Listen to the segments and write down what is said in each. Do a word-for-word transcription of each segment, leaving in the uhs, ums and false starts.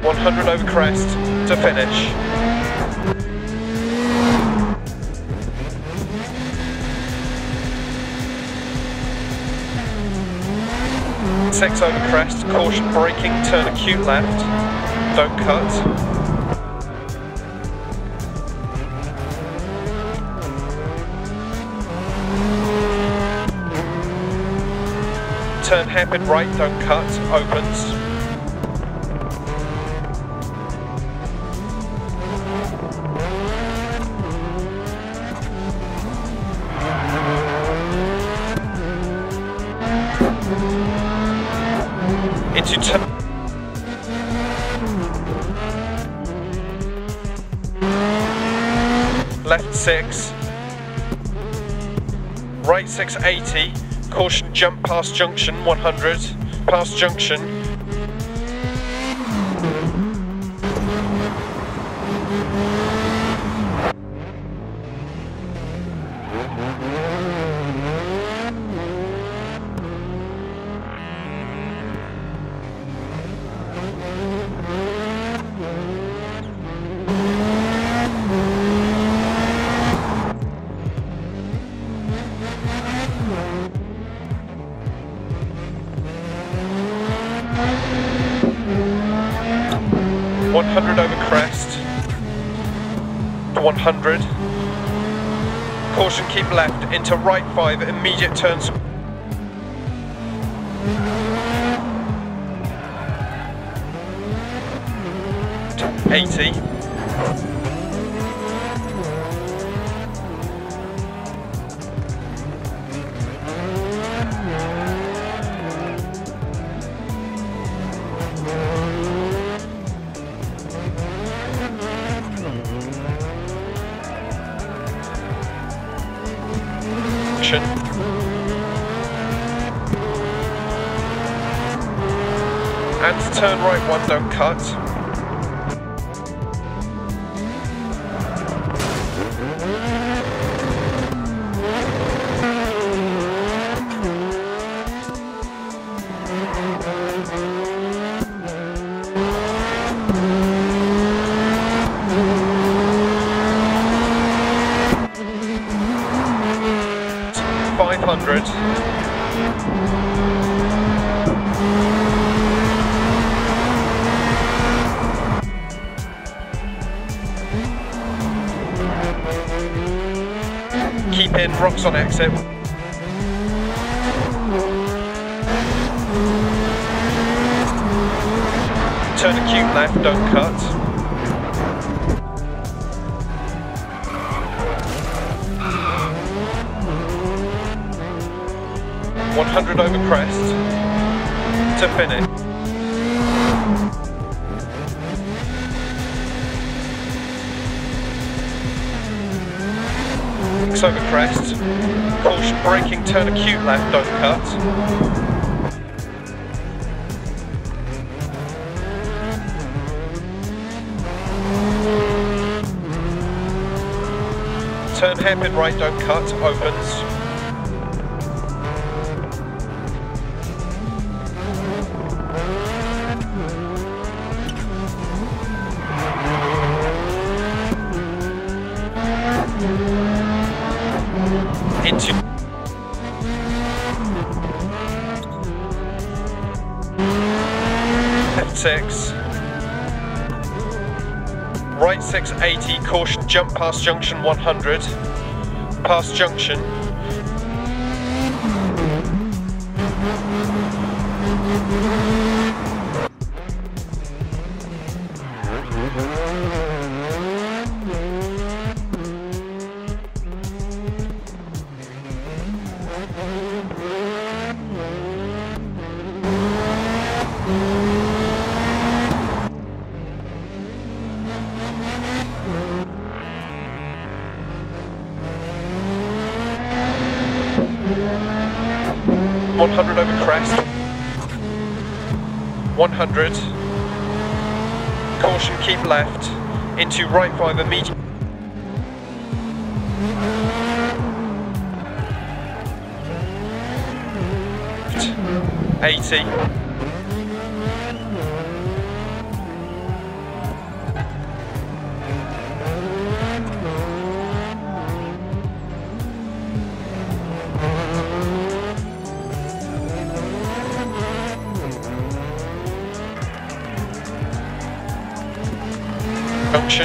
one hundred over crest to finish. six over crest, caution braking, turn acute left, don't cut. Turn hairpin right, don't cut, opens. Into turn. Left six. Right six eighty. Caution jump past junction one hundred. Past junction. one hundred over crest to one hundred. Caution, keep left into right five, immediate turns. eighty. And turn right one, don't cut. five hundred. Keep in, rocks on exit. Turn acute left, don't cut. one hundred over crest to finish. six over crest. Caution braking, turn acute left, don't cut. Turn hairpin right, don't cut, opens. Into left six, right six eighty, caution jump past junction one hundred, past junction. one hundred over crest, one hundred, caution keep left, into right five immediate, eighty, junction.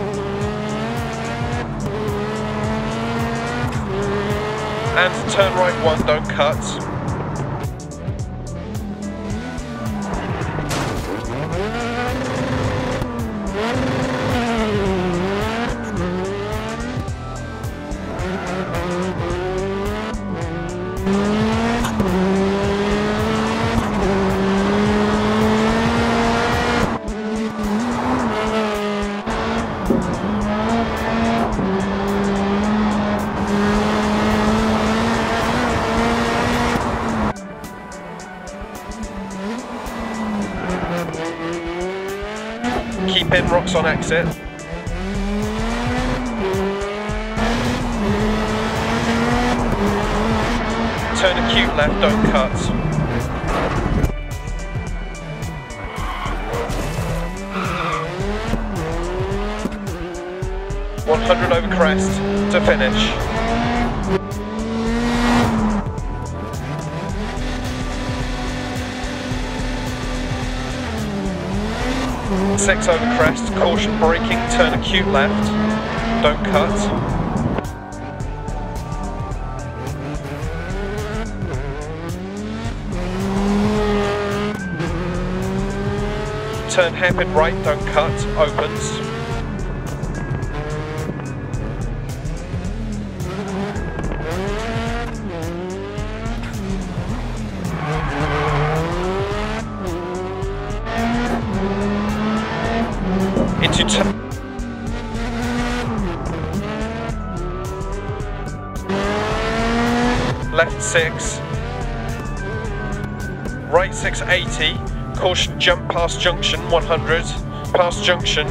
And turn right one, don't cut. Keep in, rocks on exit. Turn acute left, don't cut. one hundred over crest to finish. six over crest, caution braking, turn acute left, don't cut. Turn hairpin right, don't cut, opens. Into t left six, right six eighty, caution jump past junction one hundred, past junction.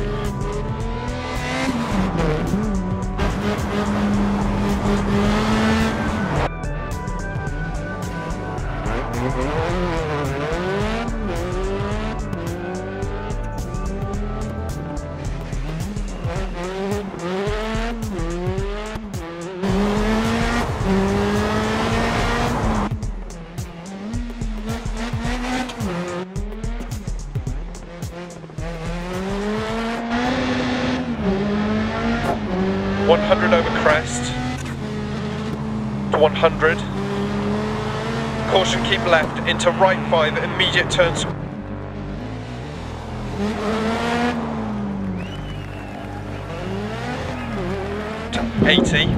one hundred over crest to one hundred. Caution, keep left into right five, immediate turns. To eighty.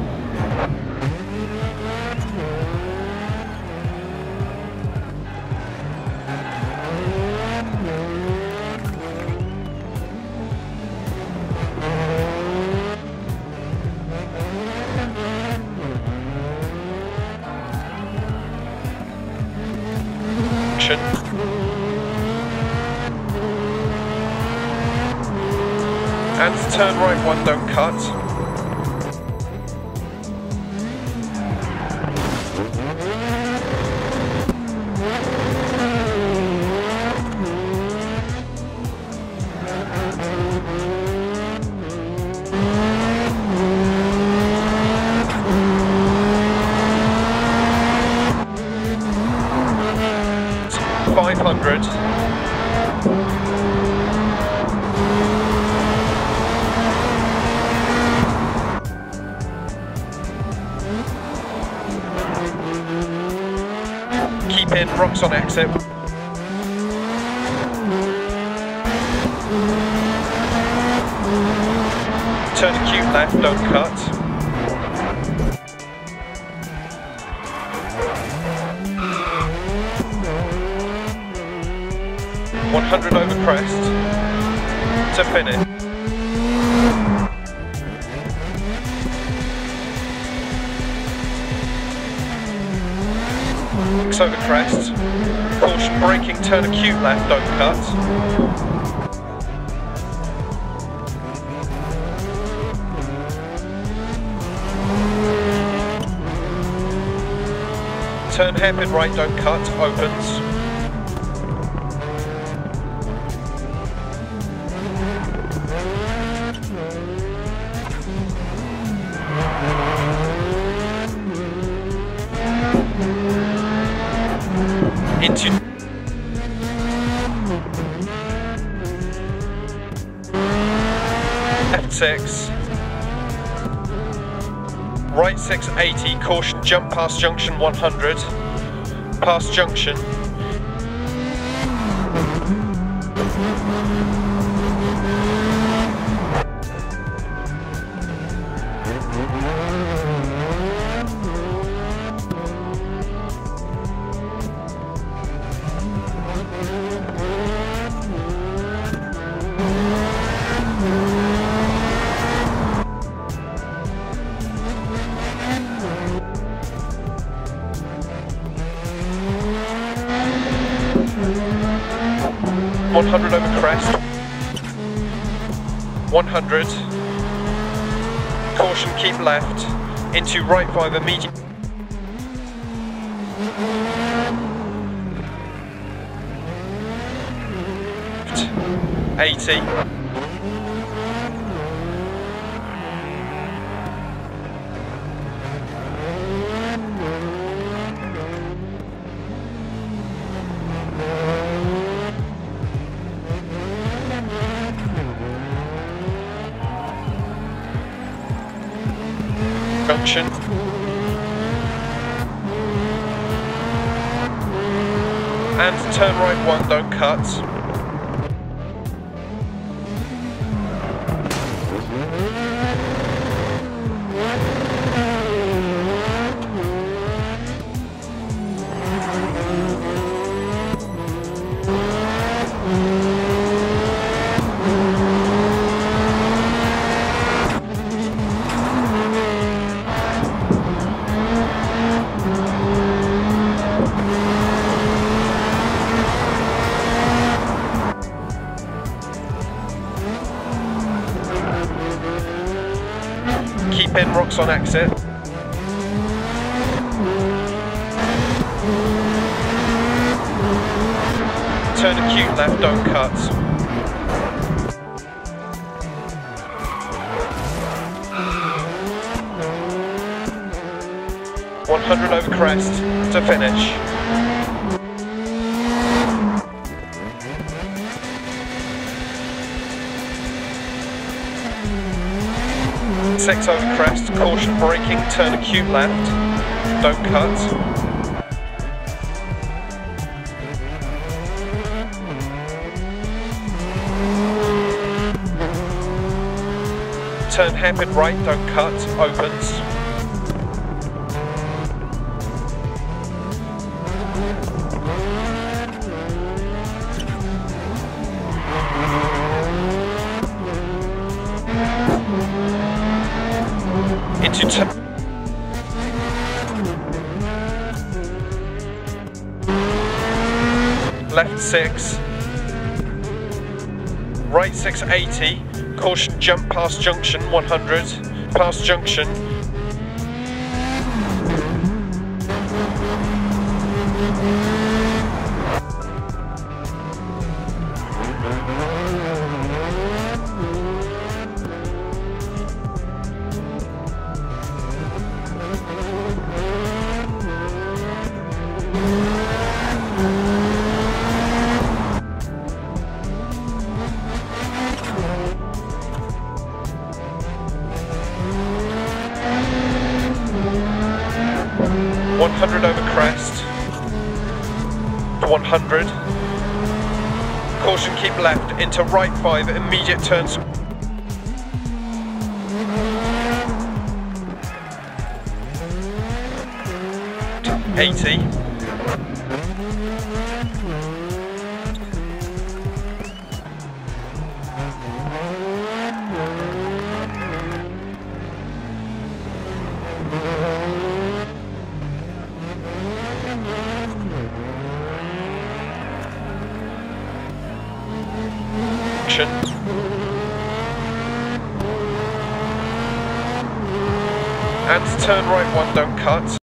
And turn right one, don't cut. five hundred. Keep in, rocks on exit. Turn acute left, don't cut. one hundred over crest to finish. six over crest. Caution braking, turn acute left, don't cut. Turn hairpin right, don't cut, opens. Into six. Right six eighty, caution, jump past junction one hundred. Past junction. one hundred over crest. one hundred. Caution, keep left. Into right five immediate. eighty. Junction. And turn right one, don't cut. Keep in, rocks on exit. Turn acute left, don't cut. one hundred over crest to finish. six over crest, caution braking, turn acute left, don't cut. Turn hairpin right, don't cut, opens. Into t left six, right six eighty, caution, jump past junction one hundred, past junction. one hundred over crest, one hundred, caution, keep left, into right five, immediate turns, eighty, and turn right one, don't cut.